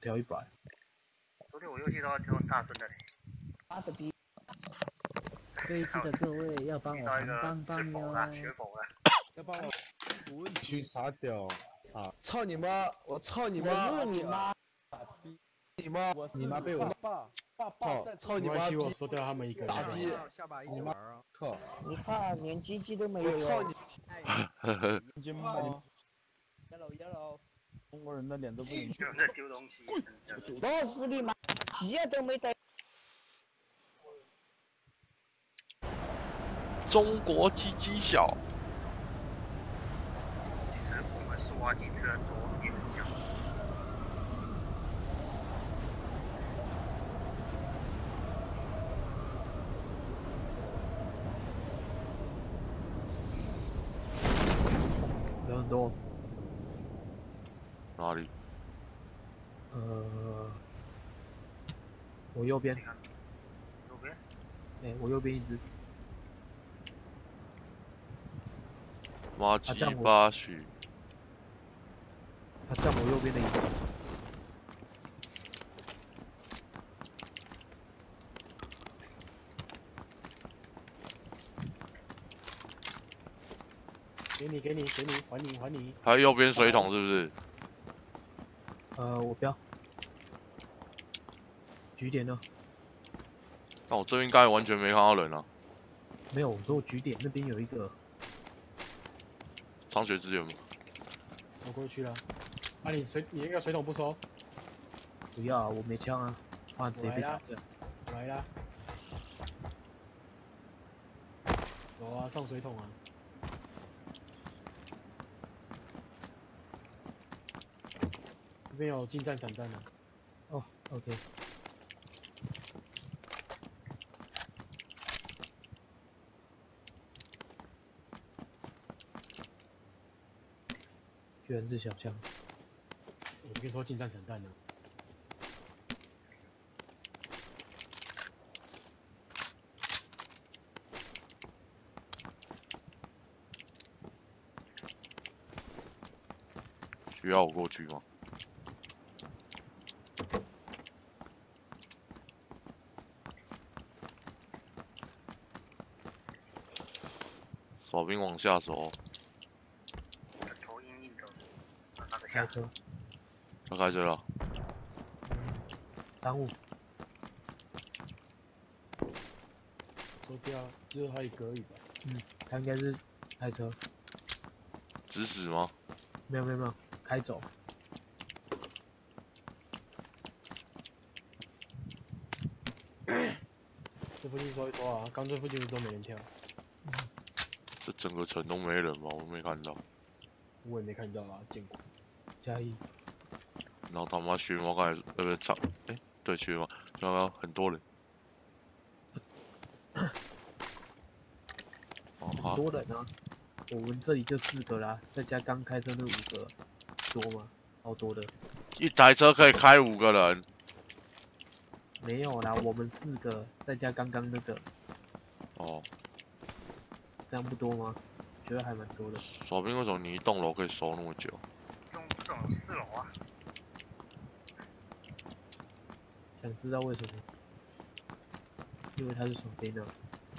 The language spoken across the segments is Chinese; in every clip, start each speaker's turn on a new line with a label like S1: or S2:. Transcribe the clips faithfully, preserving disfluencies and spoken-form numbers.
S1: 调一百。
S2: 昨天我游戏都就很大声的嘞。
S3: 妈的逼！这一期的各位要帮我扛棒棒哟！
S2: 学佛了，
S4: 要帮我滚
S5: 去杀掉杀！
S4: 操你妈！我操你妈！
S3: 你妈！
S4: 你妈！
S5: 你妈被我
S4: 爸爸爸！操你妈！
S5: 我说掉他们一个
S4: 打逼！
S5: 你妈！靠！
S3: 你看连鸡鸡都没有。
S4: 我操你！
S6: 金吗
S3: ？Yellow yellow。
S6: 中国人的脸都不一样。
S2: 在丢东西。
S3: 老死你妈！鸡都没得。
S7: 中国鸡鸡小。
S2: 其实我们苏瓦鸡吃很多也很香。
S1: 有很多。
S7: 哪里？
S1: 呃，我右边。
S2: 右边？
S1: 哎、欸，我右边一只。
S7: 妈鸡巴许，
S1: 他占我右边的一个。
S5: 给你，给你，给你，还你，还你。
S7: 他右边水桶是不是？
S1: 呃，我不要。局点呢？
S7: 但我这边应该完全没看到人啊。
S1: 没有，我说我局点那边有一个。
S7: 长血支援吗？
S5: 我过去了。啊，你水你那个水桶不收？
S1: 不要啊，我没枪啊，怕直接被打掉。
S5: 来啦！有啊，上水桶啊。这边有近战散弹啊。
S1: 哦 ，OK。 居然是小枪！
S5: 我跟你说，近战散弹呢。
S7: 需要我过去吗？手兵往下走。
S1: 开车，
S7: 他开车了。
S1: 赃物。
S5: 收掉，只有他一个而已吧。
S1: 嗯，他应该是开车。
S7: 指使吗？
S1: 没有没有没有，开走。
S5: 这附近搜一搜啊，刚这附近都没人跳。
S7: 嗯、这整个城都没人吧？我没看到。
S5: 我也没看到啊，见过。
S1: 加一，
S7: 然后他妈学猫刚才那个场，哎，对，学猫，刚刚很多人，
S1: 很多人啊，我们这里就四个啦，再加刚开车那五个，多吗？好多的。
S7: 一台车可以开五个人？
S1: 没有啦，我们四个，再加刚刚那个。
S7: 哦，
S1: 这样不多吗？觉得还蛮多的。
S7: 手兵为什么你一栋楼可以收那么久？
S2: 这种四楼啊，
S1: 想知道为什么？因为他是手兵啊。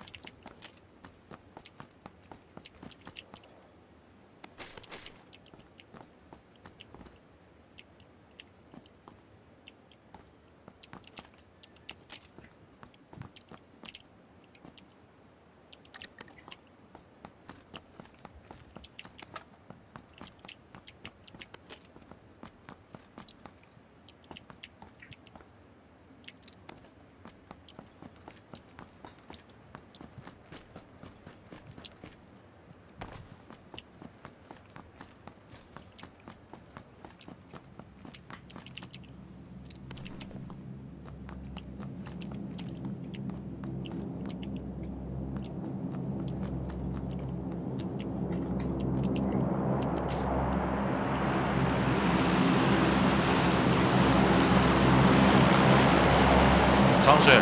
S7: 张雪，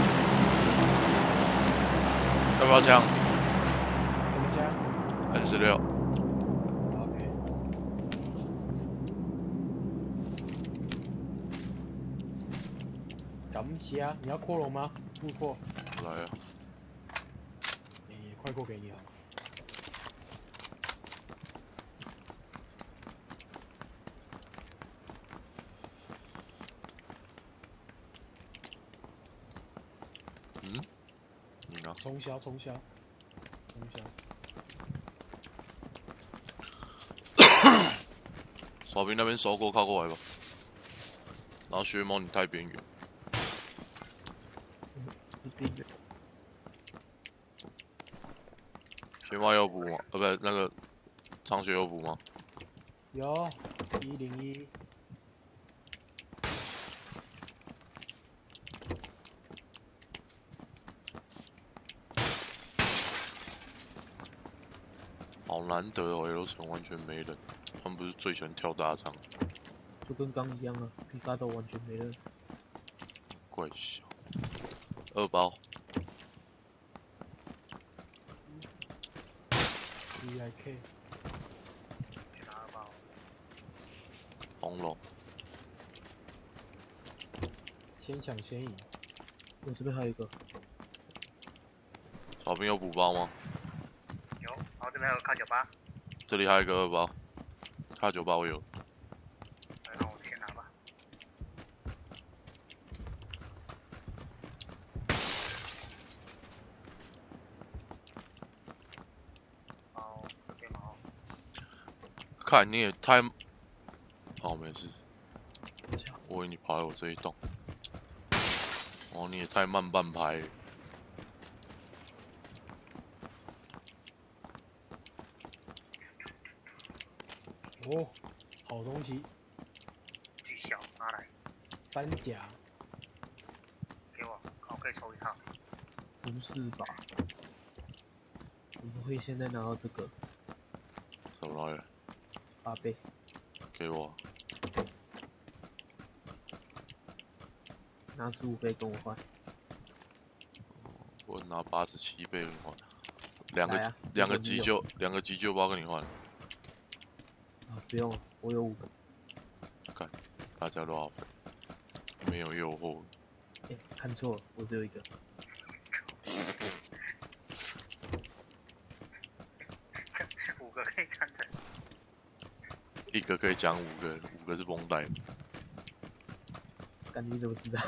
S7: 要不要枪？
S5: 什么枪
S7: ？N 十六。
S5: OK。 感谢啊！你要扩容吗？不扩，
S7: 来啊！
S5: 诶、快扩给你啊！
S7: 嗯，你呢？
S5: 冲销，冲销，冲销。
S7: 耍兵那边收过，靠过来吧。然后学猫你太边缘，
S1: 一边缘。
S7: 学猫要补吗？呃，不是那个长学有补吗？
S5: 有一零一，
S7: 好难得哦，L 城完全没人。他们不是最喜欢跳大场，
S1: 就跟刚一样啊，皮卡都完全没了。
S7: 怪小。二包，
S5: V I K，
S2: 去拿二包。
S7: 红龙，
S5: 先抢先赢。
S1: 我这边还有一个，
S7: 耍兵有补包吗？
S2: 有，然后这边还有卡九八，
S7: 这里还有一个二包，卡九八我有。
S2: 来那我先拿吧。哦，这边嘛，
S7: 看你也太……哦，没事，
S1: 等一下，
S7: 我以为你跑来我这一栋。哦，你也太慢半拍了。
S5: 哦，好东西，
S2: 巨小拿来
S5: 三甲，
S2: 给我，我可以抽一套。
S1: 不是吧？我们会现在拿到这个
S7: 什么来着？
S1: 八倍，
S7: 给我。
S1: 拿十五倍跟我换。
S7: 我拿八十七倍跟你换，两个
S1: 来啊
S7: 两个
S1: 如果你有
S7: 急救两个急救包跟你换，
S1: 啊，不用，我有五个。
S7: 大家都好分，没有诱惑。
S1: 哎、看错了，我只有一个。
S2: 五个可以看的。
S7: 一个可以讲五个，五个是绷带。
S1: 感觉你怎么知道？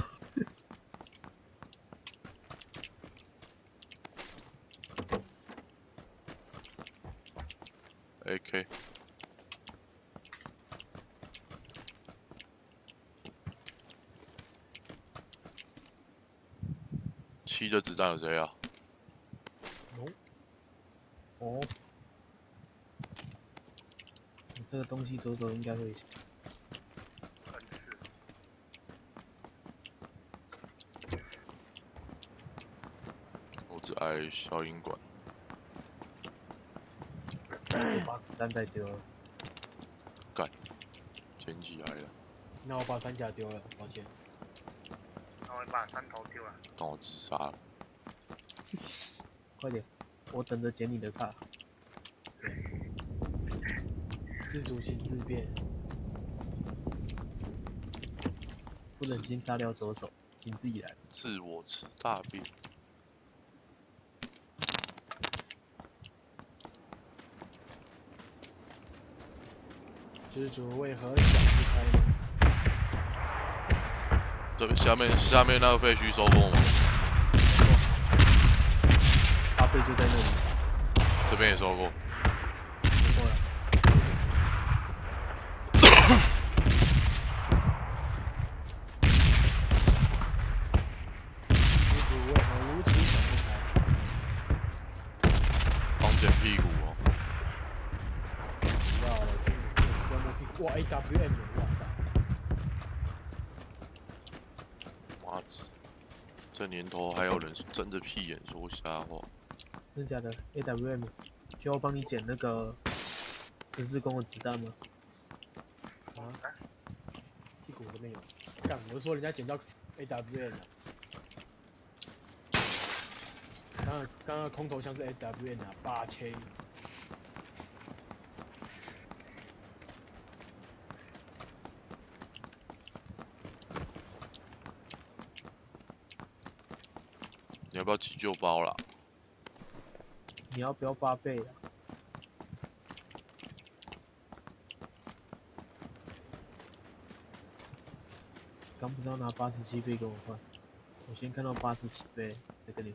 S7: A K， 七的子弹有谁啊？
S1: 哦，这个东西走走应该会。
S2: 恩赐，
S7: 我只爱消音管。
S1: 我把子弹带丢了。
S7: 捡起来了，
S5: 那我把三甲丢了，抱歉。
S2: 然后把山头丢了。
S7: 当我自杀了。
S1: 快点，我等着捡你的卡。
S5: 自主性自变，
S1: 不忍心杀掉左手，请自己来。
S7: 自我吃大便。
S5: 知足为何想不开呢？
S7: 这边下面下面那个废墟收过吗？
S1: 八倍就在那里，
S7: 这边也收过。
S1: 收过了。
S5: 知足为何如此想不开？
S7: 帮捡屁股哦。
S5: 不要了，不要摸屁股。哇 ，A W M 哇塞！
S7: 妈的，这年头还有人睁着屁眼说瞎话。
S1: 真假的 A W M，需要我帮你捡那个十字弓的子弹吗？
S5: 啊，屁股这边有。干，我是说人家捡到 A W M 了。刚刚刚刚空投箱是 S W M 啊，八千。
S7: 要不要急救包啦？
S1: 你要不要八倍啊？刚不是要拿八十七倍跟我换？我先看到八十七倍再跟你。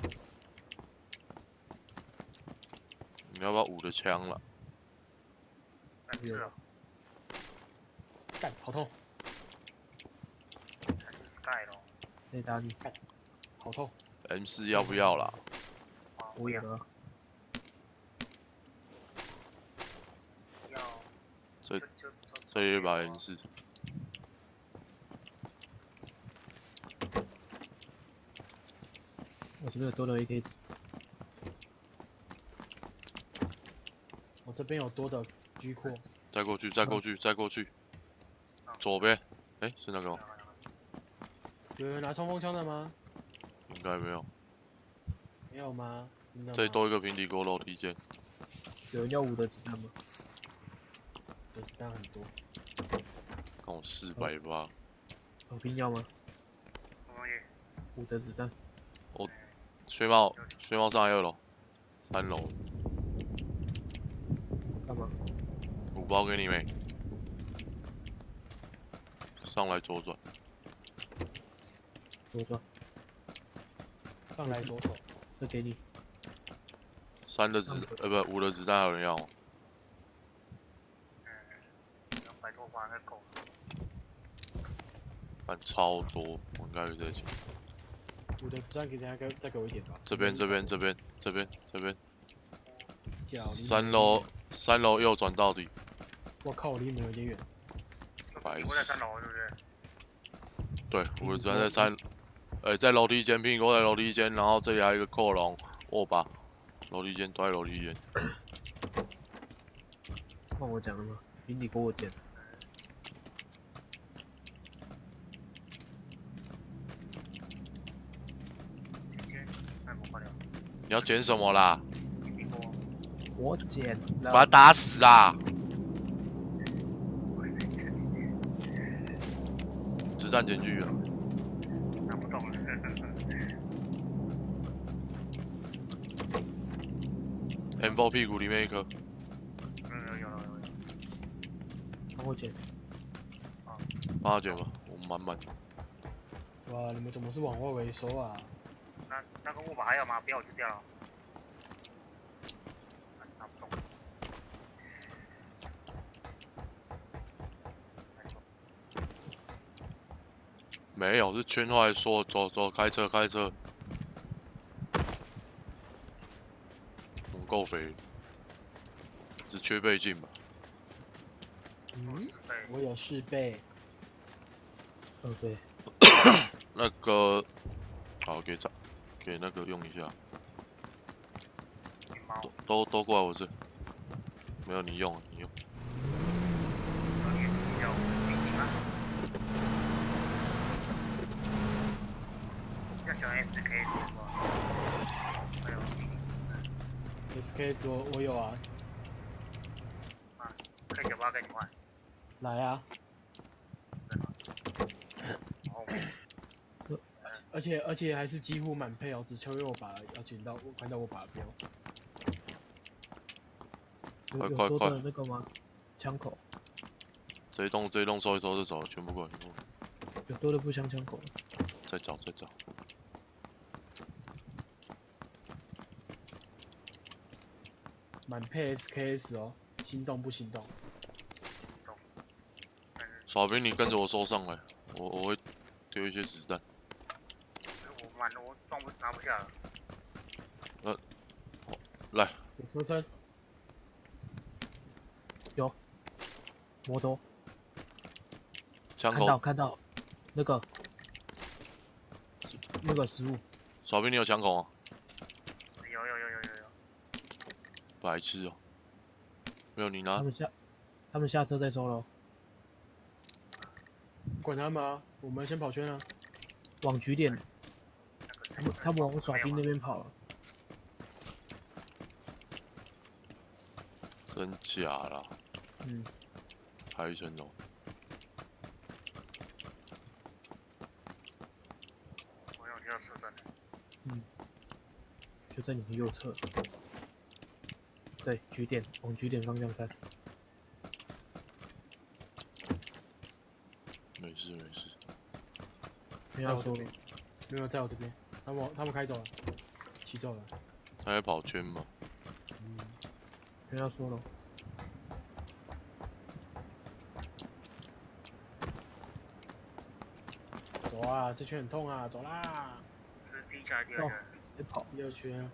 S7: 你要不要五的枪了？
S2: 但是啊，
S5: 干，好痛，
S2: 还是 Sky 咯。
S1: 可以打你，
S5: 好痛。
S7: M 四要不要啦？
S2: 啊，
S1: 我有了。
S2: 要。
S7: 这
S2: 就就
S7: 这一把 M 四。
S1: 我这边有多的 A K 值，
S5: 我这边有多的狙扩，
S7: 再过去，再过去，再过去。左边，哎、欸，是那个吗？
S5: 有人拿冲锋枪的吗？
S7: 应该没有。
S5: 没有吗？真的吗
S7: 这里多一个平底锅楼梯间。
S1: 有人要五的子弹吗？
S5: 我子弹很多。
S7: 跟我四百八。
S1: 老兵要吗？
S2: 不容易。
S1: 五的子弹。
S7: 我薛帽，薛帽上来二楼，三楼。
S1: 干嘛？
S7: 五包给你妹。上来左转。
S1: 左转。
S5: 上来左手。
S1: 这给你。
S7: 三的子，呃不，五的子弹还有人要吗？
S2: 嗯，两百多发应该够了。
S7: 反超多，我应该有在讲。
S5: 我的子弹给等下给再给我一点吧。
S7: 这边这边这边这边这边。
S5: 脚离
S7: 三楼三楼右转到底。
S5: 我靠，我离你们有点远。
S7: 白
S2: 我在三楼，对不对？
S7: 对，我的子弹在三，呃，在楼梯间，苹果在楼梯间，然后这里还有一个扣笼握把，楼梯间都在楼梯间。
S1: 换我讲了吗？比你给我捡。
S2: 姐姐，那不快了。
S7: 你要捡什么啦？
S2: 平底锅。
S1: 我捡了。
S7: 把他打死啊！子弹捡去了。
S2: 拿不动了。
S7: M 四 屁股里面一颗。
S2: 有有有有有。
S1: 帮我捡。
S7: 帮他捡吧，我满满。
S5: 哇，你们怎么是往外围收啊？
S2: 那那个握把还有吗？不要我就掉了。拿不动。
S7: 没有，是圈外说走走，开车开车。我们够肥，只缺倍镜吧。
S5: 嗯，我有四倍。
S1: 二倍。
S7: 那个，好，给找，给那个用一下。都都都过来我这，没有你用，你用。
S2: 要选 S K S 吗？还有
S5: S K S 我我有啊。
S2: 啊，可以九八跟你换。
S5: 来啊！而且而且还是几乎满配哦，只缺右把要捡到，我看到我把标。
S1: 有有多
S7: 快快快
S1: 的那个吗？枪口。
S7: 这一栋这一栋收一收就走了，全部过来，全部过来。
S1: 有多的步枪枪口。
S7: 再找再找。
S5: 满配 S K S 哦，心动不心动？
S7: 小兵，你跟着我收上来，我我会丢一些子弹。
S2: 我满了，我装不拿不下了。
S7: 呃，来，
S5: 有车身。
S1: 有。摩托。
S7: 枪
S1: 看到
S7: 口。
S1: 看到，那个，那个食物。
S7: 小兵，你有枪口吗？
S2: 有有有有有有。
S7: 白痴哦。没有你拿
S1: 他。们下，他们下车再收了。
S5: 管他们啊，我们先跑圈啊。
S1: 往局点。他们他们往耍兵那边跑了。
S7: 真假啦？
S1: 嗯。
S7: 还有一层楼。
S2: 我有听到车声。
S1: 嗯。 就在你的右侧。对，据点，往据点方向看。
S7: 没事没事。
S1: 没要说了，
S5: 没有在我这边，他们他们开走了，骑走了。
S7: 他在跑圈吗？
S5: 嗯，
S1: 没要说了。
S5: 走啊，这圈很痛啊，走啦！
S2: 是第一圈还是第二圈？
S1: 别跑，
S5: 第二圈，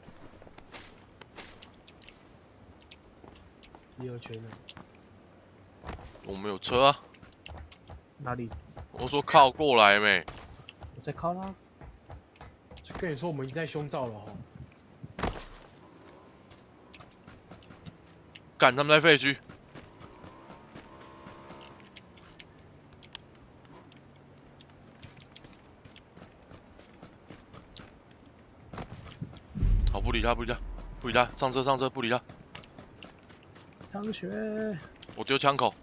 S5: 第二圈了。
S7: 我们有车啊！
S1: 哪里？
S7: 我说靠过来没？
S1: 我在靠啦。
S5: 就跟你说，我们已经在胸罩了哈。
S7: 干，他们在废墟。好，不理他，不理他，不理他，上车上车，不理他。
S1: 张雪，
S7: 我丢枪口。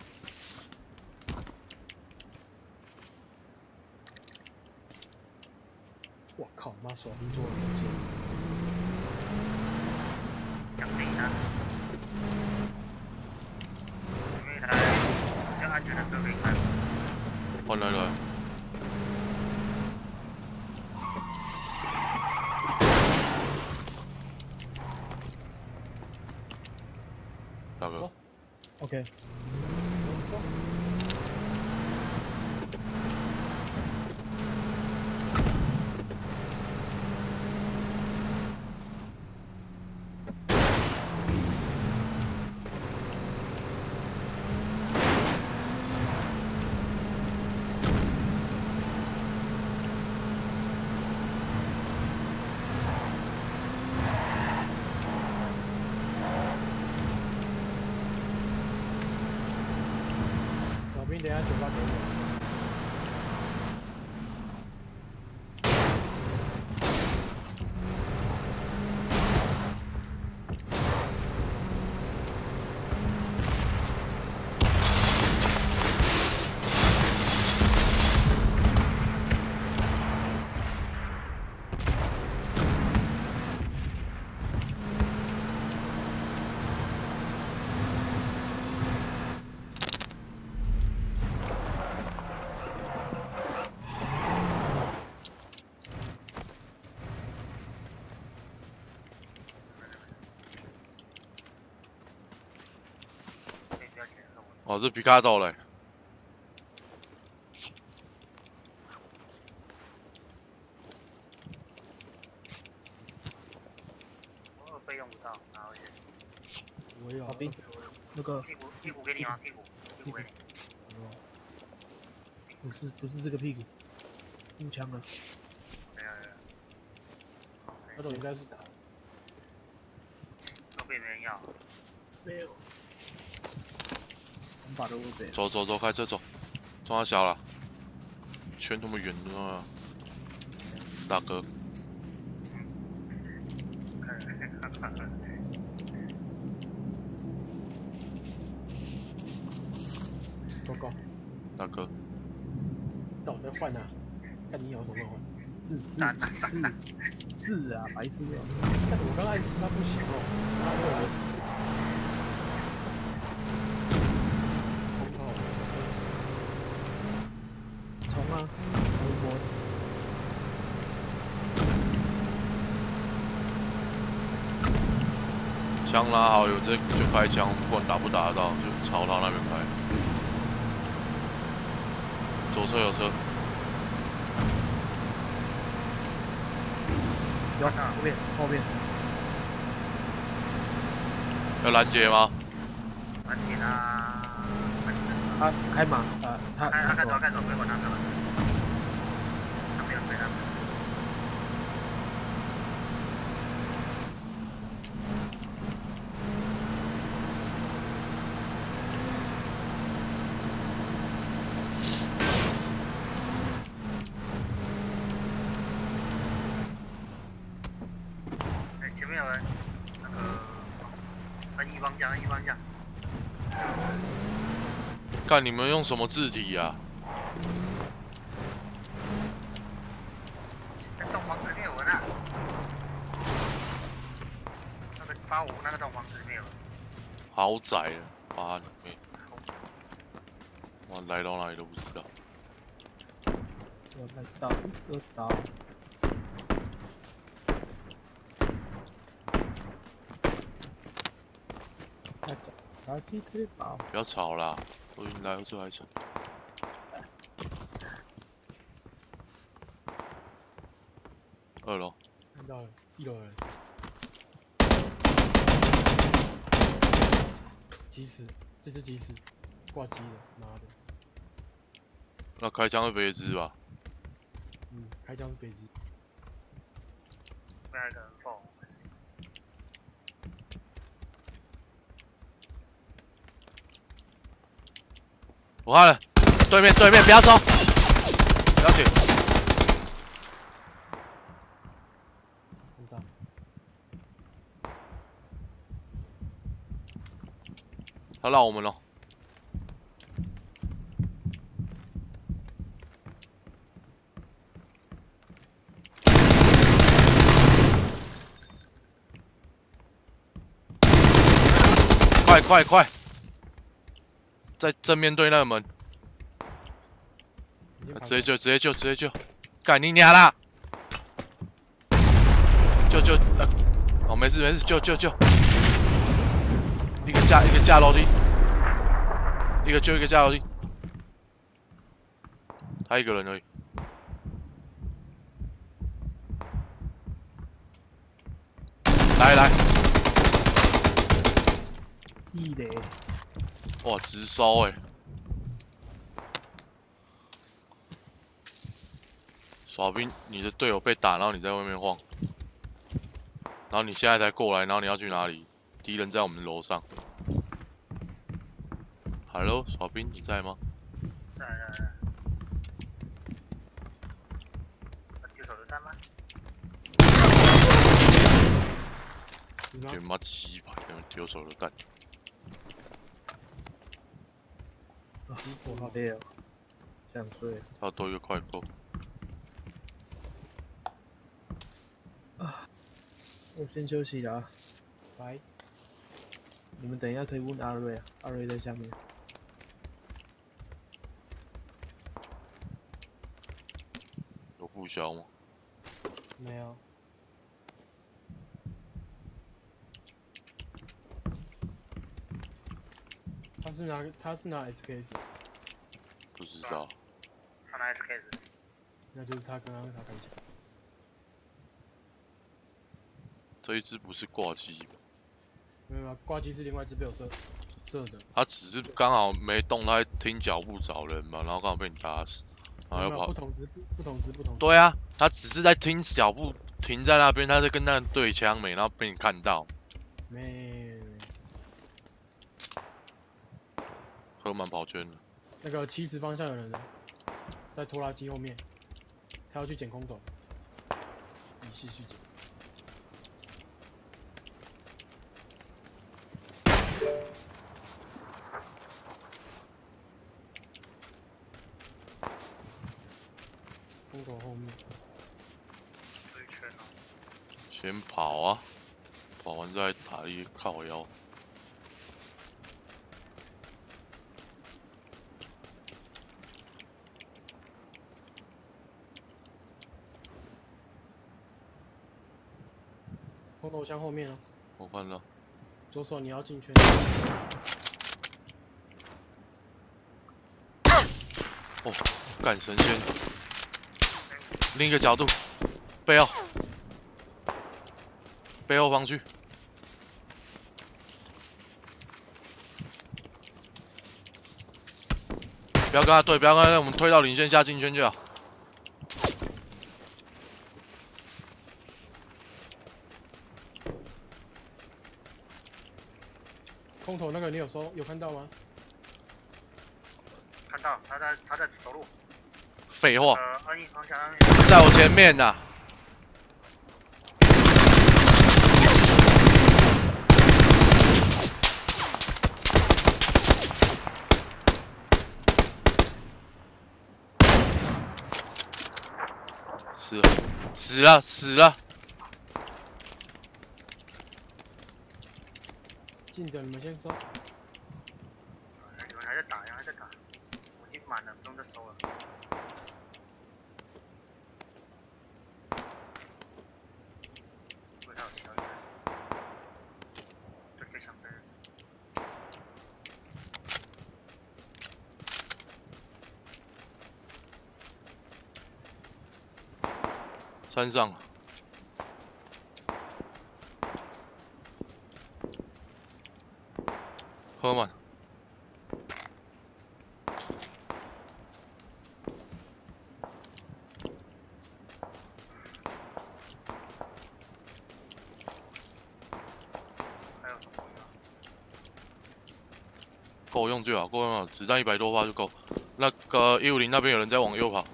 S5: 我靠，妈手臂做的东西。
S2: 奖励他。有没有一台比较安全的车可以开？
S7: 换来了。大哥。
S1: OK。
S5: 小兵，等下酒吧给我。
S7: 哦，这皮卡丘嘞。
S2: 我被用不到，拿回去。
S5: 我有。
S1: 老兵，那个
S2: 屁股屁股给你吗？屁股屁股给你。
S1: 不是不是这个屁股，步枪啊。
S2: 没有没有。
S5: 那种应该是打。
S2: 都被没人要。
S1: 没有。 把都被
S7: 走走走，开车走，撞他小了，圈那么远啊，大哥。
S5: 报告。
S7: 大哥。
S5: 那我再换啊，看你有什么换。
S1: 是是是是啊，白痴哦！
S5: 但我刚开始他不行哦，然后我。
S1: 冲啊！回国。
S7: 枪拉好，有这就开枪，不管打不打得到，就朝他那边开。左侧有车。
S1: 有后面后面。
S7: 要拦截吗？
S2: 拦截他。
S1: 他开马啊，他
S2: 开他开走开走，不要管他，不要管他。他没有追他们。哎，前面有人，那个，按一方向，按一方向。
S7: 看你们用什么字体呀、啊？
S2: 在洞房里面有人啊！ 啊，我那个栋房子里面有。
S7: 豪宅了，妈的妹！我来到哪里都不知道。
S1: 我来到一个岛。来打击推宝。
S7: 不要吵啦，都已经来到这还吵。二楼。
S5: 看到了，一楼人。急死，这只急死，挂机了，妈的！
S7: 那开枪是别支吧？
S5: 嗯，开枪是北机。
S2: 那个人放。
S7: 我看了，对面对面，不要冲，不要去。
S5: 看到。
S7: 他绕我们了。快快快！在正面对那个门，啊、直接救，直接救，直接救！干你娘啦！救救！呃，哦，没事没事，救救救！一个架一个架楼梯，一个救一个架楼梯，他一个人而已。来来，
S1: 地雷，
S7: 哇，直烧哎、欸！耍兵，你的队友被打，然后你在外面晃，然后你现在才过来，然后你要去哪里？敌人在我们楼上。Hello， 耍兵，你在吗？
S2: 在在在。丢手榴弹吗？
S7: 对妈鸡巴，给人丢手榴弹。
S1: 啊，我好累哦，想睡。
S7: 要多一个快扣。
S1: 啊，我先休息了。
S5: 拜。
S1: 你们等一下可以问阿瑞啊，阿瑞在下面。
S7: 有副销吗？
S5: 没有。他是拿他是拿 S K S，
S7: 不知道。
S2: 他拿 S K S，
S5: 那就是他刚刚他开枪。
S7: 这一只不是挂机吧？
S5: 没有啊，挂机是另外一只被我射射着。
S7: 他只是刚好没动，他在听脚步找人嘛，然后刚好被你打死，然后又跑。
S5: 不同只不不同只不同。
S7: 对啊，他只是在听脚步停在那边，他在跟那人对枪没，然后被你看到。
S5: 没。
S7: 河满跑圈了。
S5: 那个七十方向有人在拖拉机后面，他要去捡空投，你继续捡。空投后面。
S2: 对圈哦。
S7: 先跑啊，跑完再打一靠腰。
S5: 空投箱后面哦。
S7: 我看到。
S5: 左手你要进圈。
S7: 哦，干神仙！另一个角度，背后，背后方去。不要跟他对，不要跟他对，我们推到领线下进圈就好。
S5: 空投那个你有收有看到吗？
S2: 看到，他在他在走路。
S7: 废话。
S2: 呃，二一方向。
S7: 在我前面呐、啊。死了，死了，死了！
S5: 近的你们先收。
S2: 有人还在打，有人还在打，我已经满了，不用再收了。不知道有其他人。对，非常的。
S7: 山上。 喝满。
S2: 还有什么用？
S7: 够用就好，够用就好，子弹一百多发就够。那个一五零那边有人在往右跑。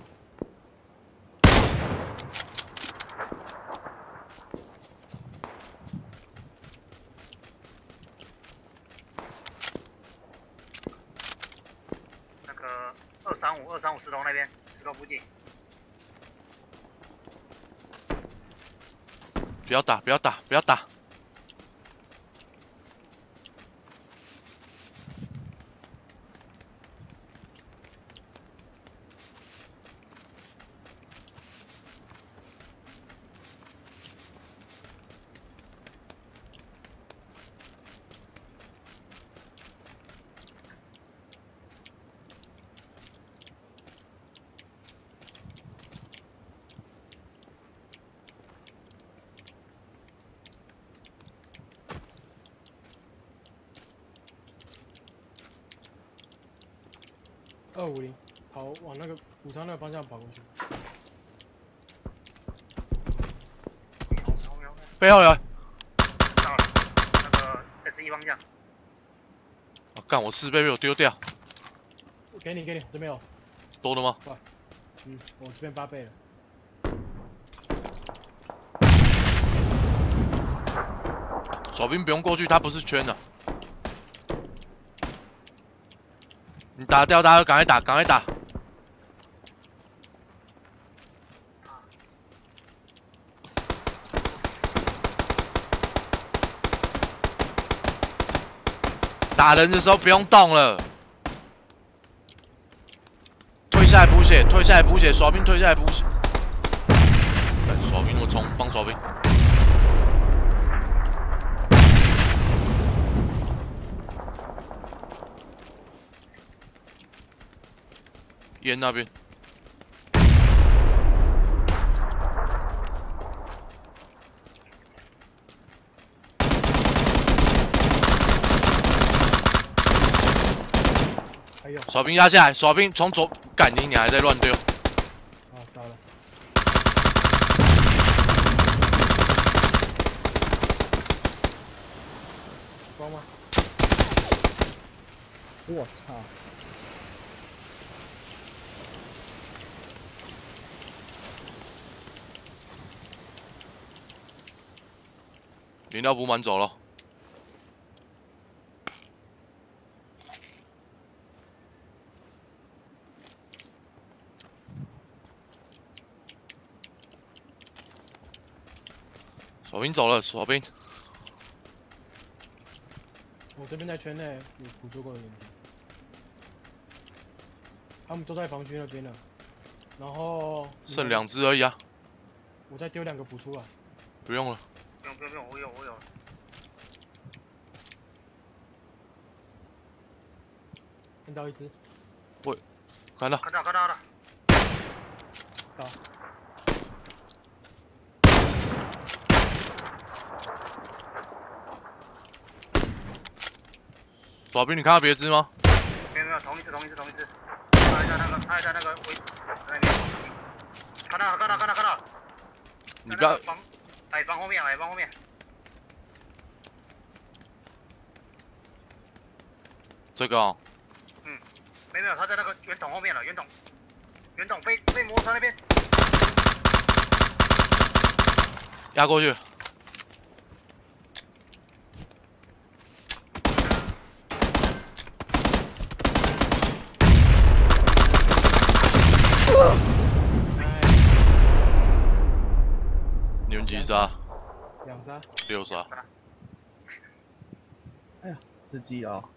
S2: 二三五二三五石头那边，石头附近。
S7: 不要打，不要打，不要打！
S5: 二五零，跑往那个武昌那个方向跑过去。
S7: 背后有人。
S2: 到了，那个 S 一方向。
S7: 啊！干，我四倍被我丢掉。
S5: 给你，给你，这边有。
S7: 多的吗？
S5: 嗯，我这边八倍了。
S7: 小兵不用过去，他不是圈的。 你打掉他，赶快打，赶快打！打人的时候不用动了，退下来补血，退下来补血，耍兵退下来补血。哎，耍兵，我冲，帮耍兵。烟那边，
S5: 还有。
S7: 耍兵压下来，耍兵从左，干你娘还在乱丢。
S5: 哦，糟了。光吗？
S3: 我操！
S7: 饮料补满走了。守兵走了，守兵。
S5: 我这边在圈内有捕捉过的眼睛，他们都在防区那边了。然后
S7: 剩两只而已啊。
S5: 我再丢两个补出来。
S7: 不用了。
S2: 不用不用不用，我有我有。
S5: 看到一只。
S7: 喂，看到。
S2: 看到看到了。
S5: 到。
S7: 左边你看到别只吗？
S2: 没有没有，同一只同一只同一只。他在那个他在那个围那边。看到了看到看到看到。
S7: 你不要。
S2: 矮房后面，矮房后面。
S7: 这个哦。
S2: 嗯，没有没有，他在那个圆筒后面了，圆筒，圆筒飞飞摩托车那边。
S7: 压过去。你们几杀？
S5: 两杀。
S7: 六杀。
S3: 哎，
S1: 哎呀，吃鸡了、哦。